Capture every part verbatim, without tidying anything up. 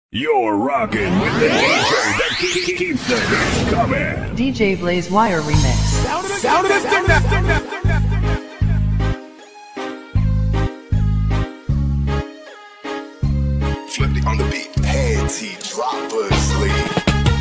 You're rocking with the D J that ke- keeps the hits coming. D J Blaze Wire Remix. Sound of the Flip it on the beat. Panty droppers lead.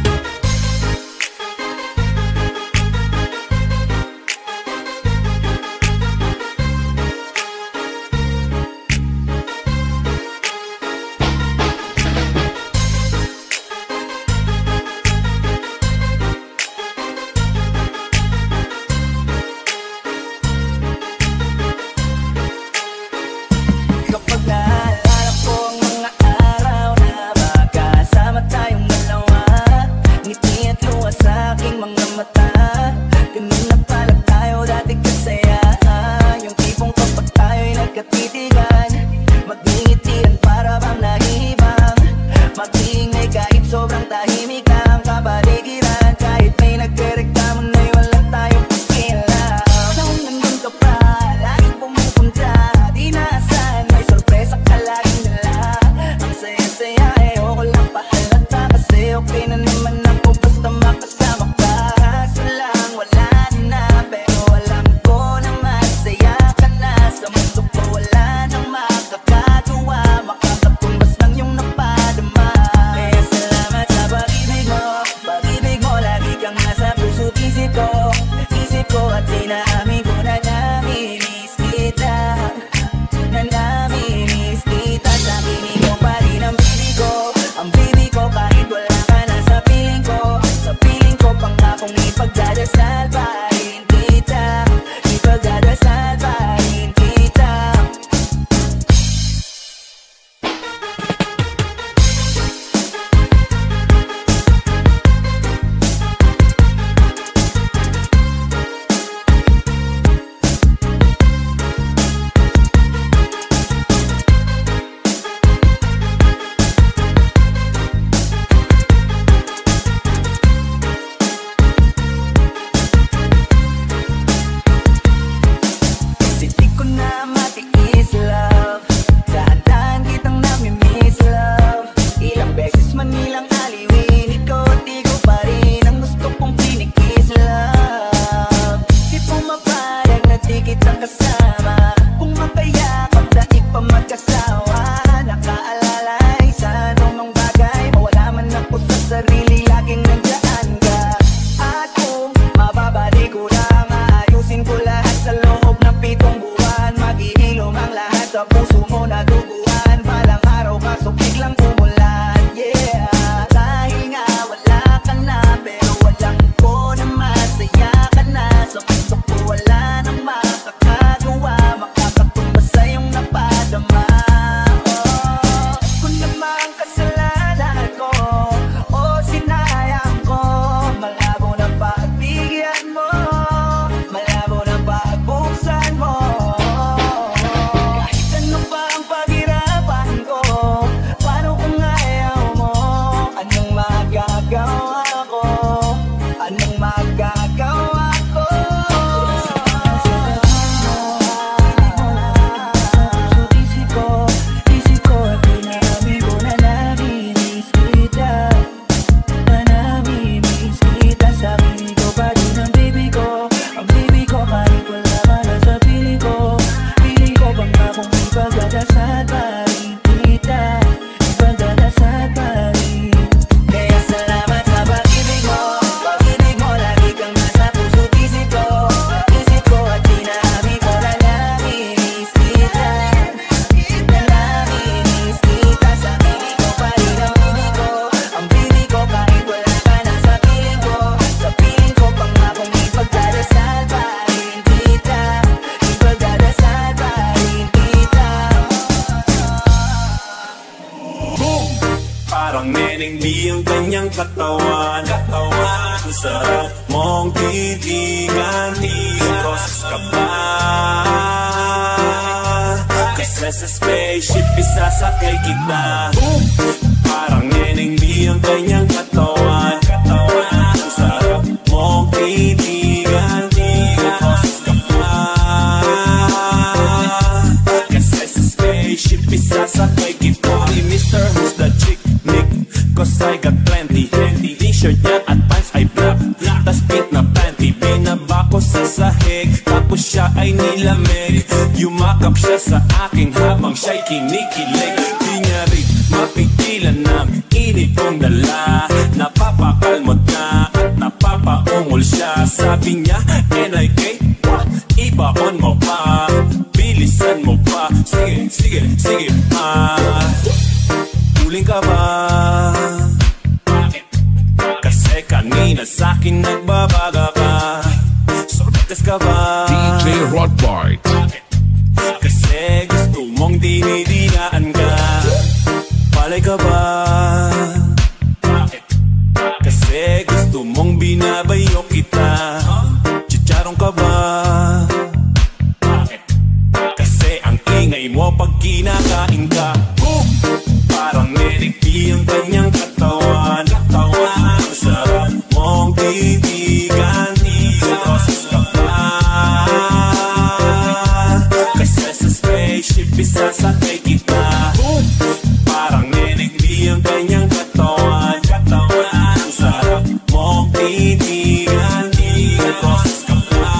Katawan, katawan, sarap mong titigan. Proses ka ba? Kasi sa spaceship isasakay kita. Parang neneng di ang kanyang katawan, katawan, sarap mong titigan. Proses ka ba? Kasi sa spaceship isasakay kita. Mister Who's the Chick, Nick Cause I got plenty T-shirt niya at pants ay black Tas pink na panty Binaba ko sa sahig Tapos siya ay nilamig Yumakap siya sa akin Habang siya'y kinikilig Di niya rin mapigilan ng init kong dala Napapakalmot na at napapaungol siya Sabi niya, N I K, wah, ibaon mo pa Bilisan mo pa Sige, sige, sige pa Huling ka ba? Bakit? Kasi kanina sa'kin nagbabaga ka Sorbetes ka ba? D J Rodbart. Bakit? Kasi gusto mong dinidinaan ka Palay ka ba? Bakit? Kasi gusto mong binabayo kita Chicharong ka ba? Bakit? Kasi ang ingay mo pag kinakain ka Boom! Parang nerikti ang kanyang katawan Katawan Ang sarap mong titigan Roses ka pa Kasi sa spaceship isasakay kita Boom! Parang nerikti ang kanyang katawan Katawan Ang sarap mong titigan Roses ka pa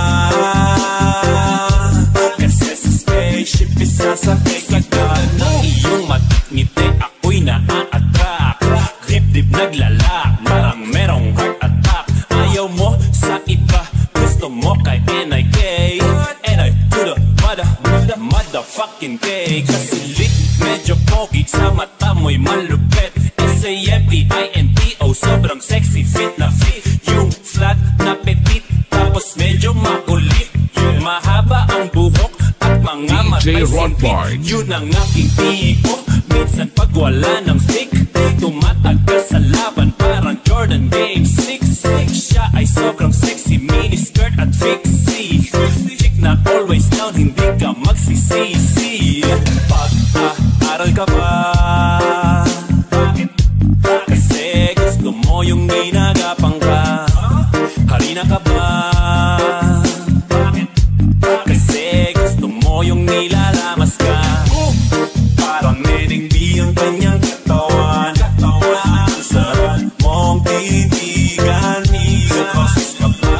Kasi sa spaceship isasakay kita Ng iyong matngiti ako'y naa-attract Dip-dip naglalak Parang merong heart attack Ayaw mo sa iba Gusto mo kay N I K N I to the mother Mother motherfucking K Kasi lit medyo pogi Sa mata mo'y malupit S A M P I N T O Sobrang sexy fit na fit Yung flat na petit Tapos medyo makulit Mahaba ang buhok At mga matay singkit Yun ang aking tipo Minsan pag wala ng stick Tumatagal sa laban Parang Jordan Game six Siya ay sobrang sexy Miniskirt at fixie Chick na always down Hindi ka magsisisi Pag-aaral ka ba? Bakit? Kasi gusto mo yung ginagapang ka Harina ka ba? Bakit? Kasi gusto mo yung nilalamas ka Parang Neneng B ang kanyang katawan Katawan Ang sarap mong titigan Roses ka pa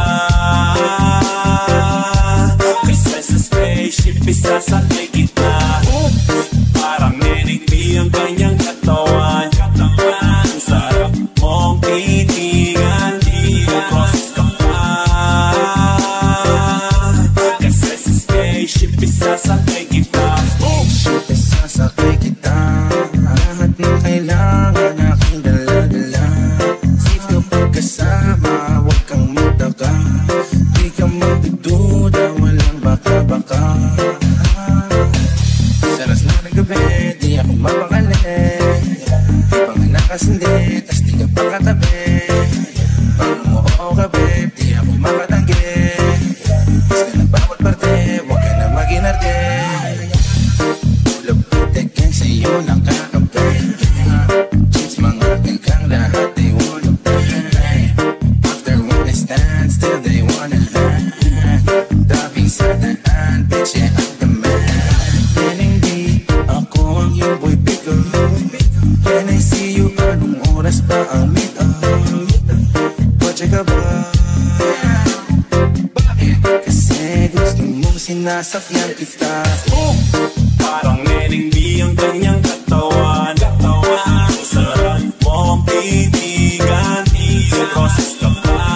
Kasi sa spaceship isasakay kita Parang Neneng B ang kanyang katawan Katawan Ang sarap mong titigan Roses ka pa Kasi sa spaceship isasakay kita Spaceship isasakay kita Lahat ng kailangan aking dala-dala Safe kapag kasama Huwag kang magtaka Di ka magdududa Walang baka-baka Sa alas na ng gabi Di ako mapakali Di pa nga nakasindi Tas di ka pakatabi Pag umuho ka babe Di ako makatanggi Mas ka na bawat parte Huwag ka na maginarte Tekan sa'yo ng kakabay Chicks mga kang lahat they wanna play After one stand still they wanna hang Dabing sa daan bitch yeah I'm the man Neneng B ako ang iyong boy picker Can I see you anong oras pa ang meet up Kotse ka ba? Bakit? Kasi gusto mong sinasakyan kita Parang Neneng B ang kanyang katawan Katawan Ang sarap mong titigan Roses ka pa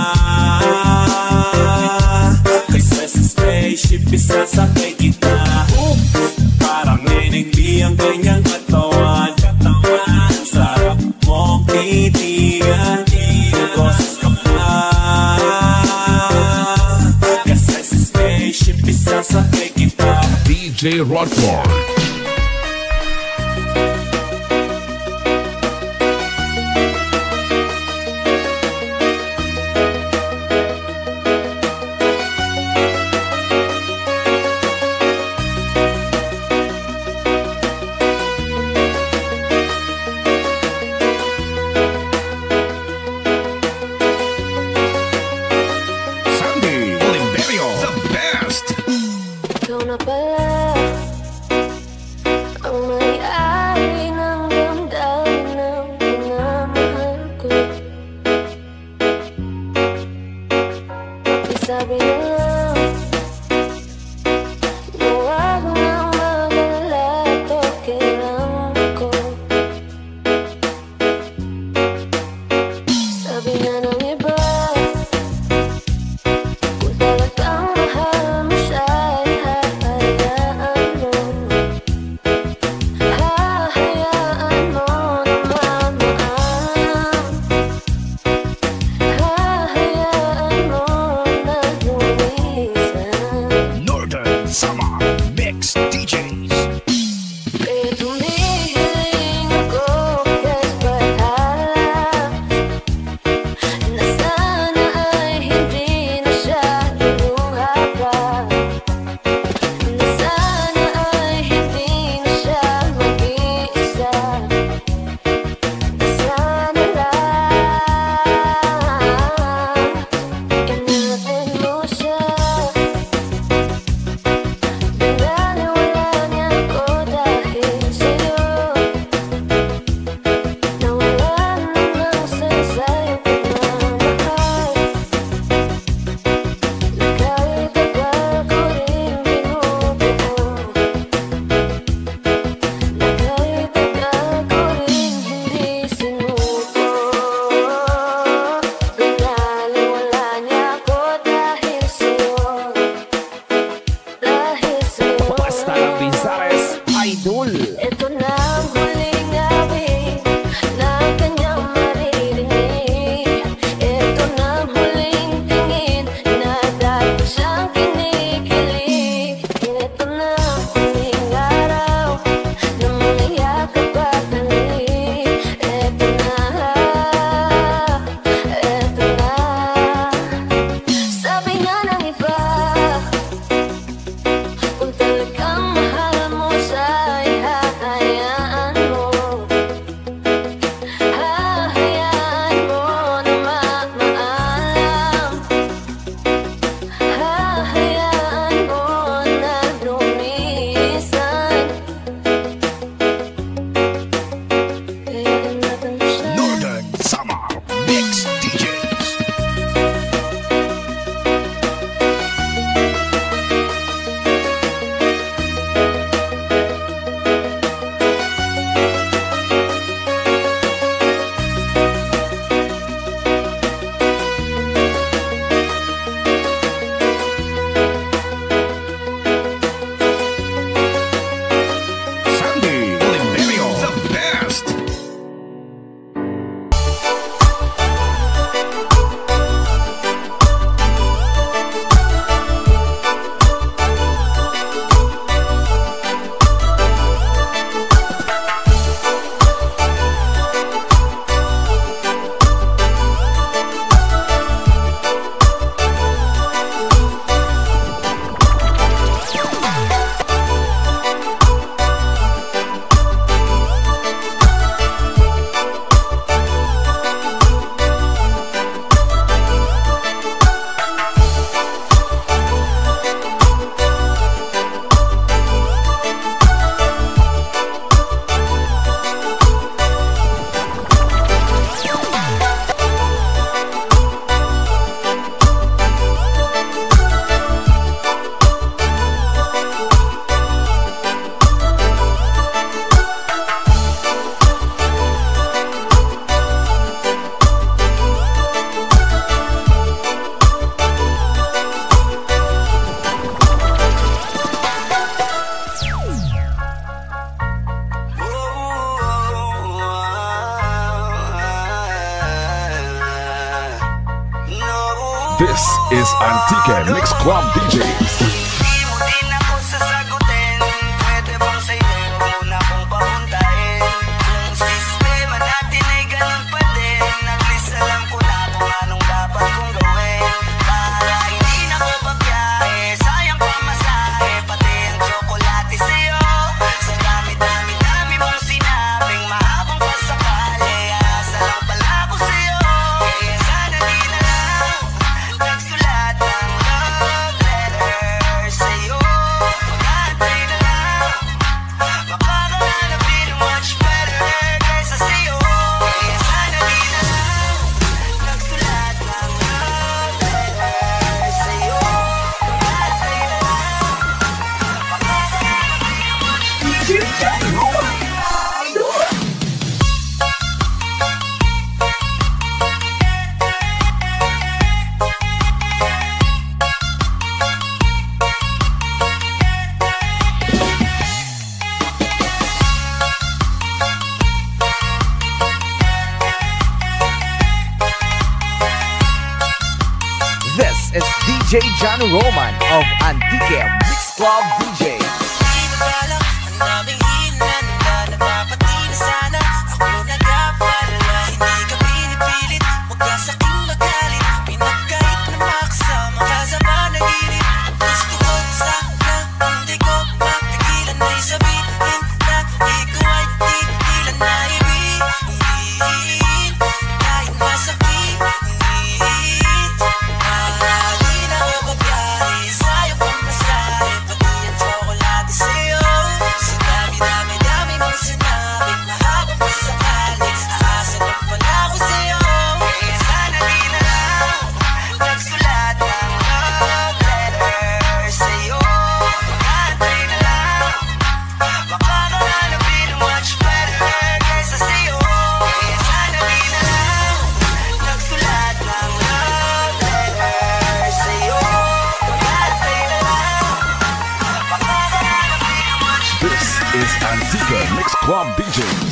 Kasi sa spaceship isasakay kita Parang Neneng B ang kanyang katawan Katawan Ang sarap mong titigan Roses ka pa Kasi sa spaceship isasakay kita D J Rodbart. Sandy Oliverio, the best. Ikaw na pala This is Antique Mix Club D Js. Di mo din ako sasagutin. Pwede bang sa'yo muna kong papuntahin? Kung sistema natin ay ganun pa din, at least alam ko na kung anong dapat kong gawin. Para hindi na ko pabiyahe, sayang pa masahe, pati ang tsokolate sa'yo. Sa dami-dami-dami mong sinabing mahabang pasakali, asa lang pala ako sa'yo. Kaya sana di na lang nagsulat ng love letter sa'yo. Mag-aantay na lang, makakahanap din ng much better kaysa sa'yo. Kaya sana di na lang nagsulat ng love letter sa'yo. Mag-aantay na lang, makakahanap din ng much better. This is D J John Roman of Antique Mix Club D J. Di ba balak, ang daming hinanda na dapat di na sana ako nagkapala. Hindi ka pinipilit, huwag ka sa'king magalit. Pinagkait na makasama ka sa panaginip. Gusto ko sana, hindi ko mapigilan na isabihin na ikaw ay tigilan na ibigin. Kahit masakit, di na ako pabiyahe, sa'yo pa masahe, pati ang tsokolate sa'yo. Sa dami-dami-dami mong sinabing mahabang pasakali, aasa na pala ako sa'yo. Kaya sana di na lang nagsulat ng love letter sa'yo. Mag-aantay na lang, makakahanap din ng much better kaysa sa'yo. Kaya sana di na lang nagsulat ng love letter sa'yo. Mag-aantay na lang, makakahanap din ng much better. This is Antique Mix Club D Js.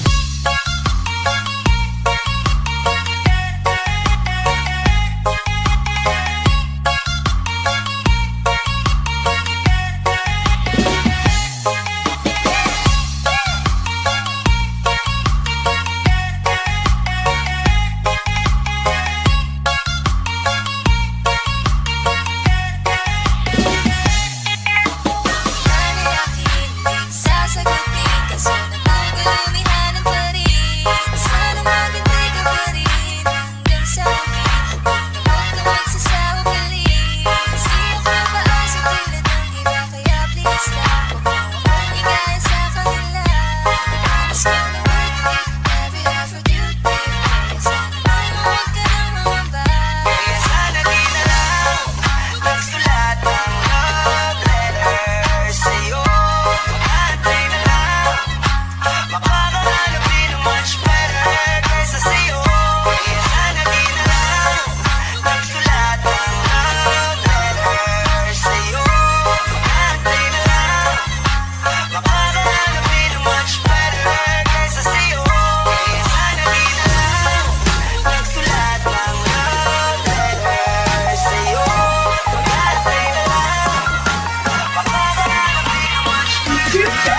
Sasagutin kaso nagugulumihan pa rin. Sana maghintay ka pa rin hanggang sa huli. Huwag na huwag ka magsasawa please. Di ako maasa tulad ng iba, kaya please lang huwag mo akong igaya sa kanila. Promise ko na worth it, every effort you give. Kaya sana naman huwag ka nang mamamba. Kaya sana di na lang nagsulat ng love letter sa'yo. Mag-aantay na lang, makakahanap din ng much better kaysa sa'yo. Kaya sana di na lang nagsulat ng love letter sa'yo. Mag-aantay na lang, makakahanap din ng much better kaysa sa'yo. Kaya sana di na lang nagsulat ng love letter sa'yo. Mag-aantay na lang, makakahanap din ng much better.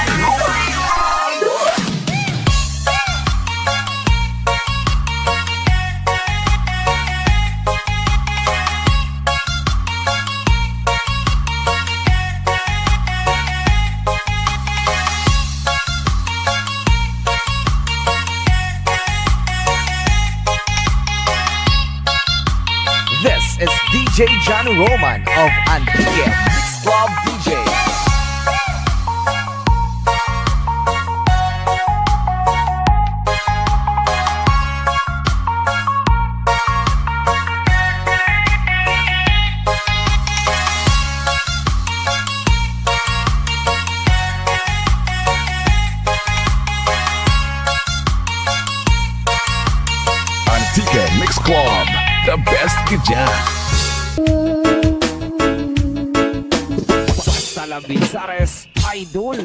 This is D J John Roman of Antique Mix Club D J. Antique Mix Club, the best ka dyan. Basta lang Bizares Idol.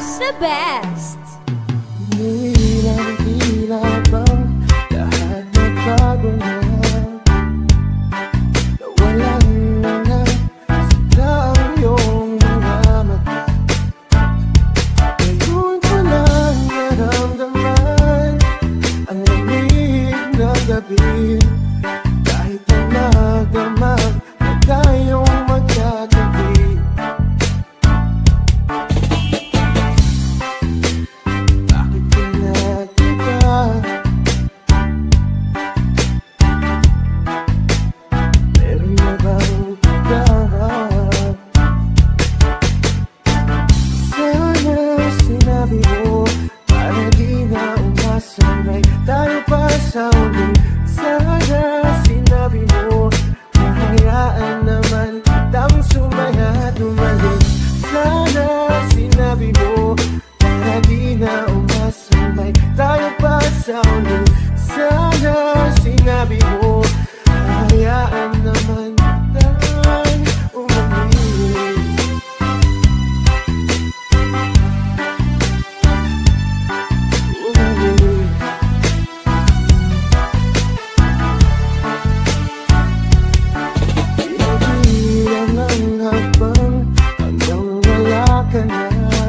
the best. Tila bang lahat nagbago na, nawalan na nga sila ang iyong mga mata. Ngayon ko lang naramdaman ang lamig na gabi, kahit na magdamag na tayong magkagabi. Bakit ka nag-iba? Meron na bang iba? Sana sinabi mo para di na umasanay tayo pa sa uli. Sana sinabi mo hayaan naman kitang sumaya at umalik. Sana sinabi mo para di na umasanay tayo pa sa uli. Sana sinabi mo hayaan naman kitang umalik. Umalik. Pinagilang ang habang hanggang wala ka na.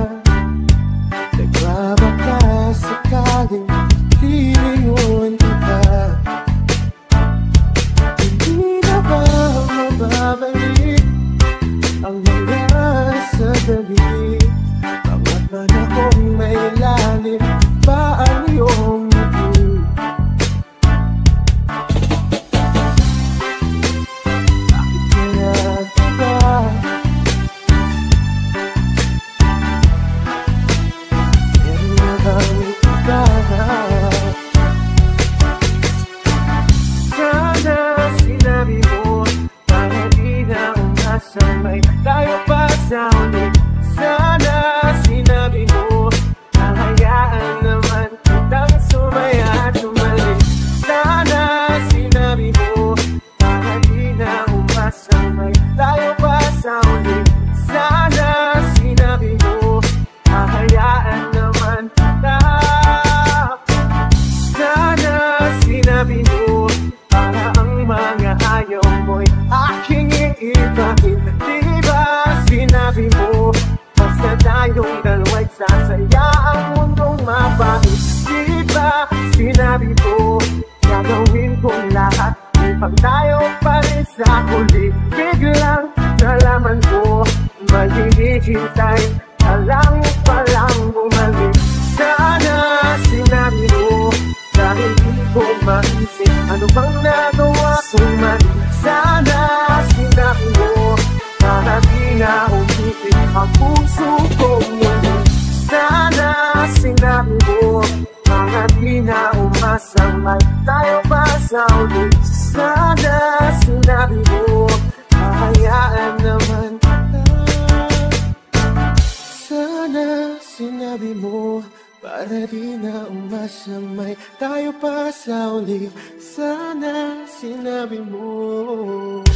Nagbabaka sakaling lilingon kita. Hindi na ba mababalik ang mga sandali? Mga panahong may lalim pa ang iyong ngiti. Bakit kaya ba? Meron na bang iba? Sana sinabi mo para di na umasamay tayo pa sa ulit. Sana sinabi mo hayaan naman kitang sumaya at umalik. Sana sinabi mo para di na umasamay tayo pa sa ulit. Sana sinabi mo hayaan naman kita. Sana sinabi mo para ang mga ayaw mo'y aking iibahin. Di ba sinabi mo basta tayong dalawa'y sasaya ang mundong mabait? Di ba sinabi mo gagawin kong lahat upang tayo pa rin sa huli? Biglang nalaman ko maghihintay ka lang palang bumalik. Sana sinabi mo dahil di ko maisip ano bang nagawa kong mali. Sana sinabi mo para di na umitin ang puso ko muli. Sana sinabi mo para di na umasamay tayo pa sa uli. Sana sinabi mo hayaan naman kita. Sana sinabi mo para di na umasamay tayo pa sa uli. Sana sinabi mo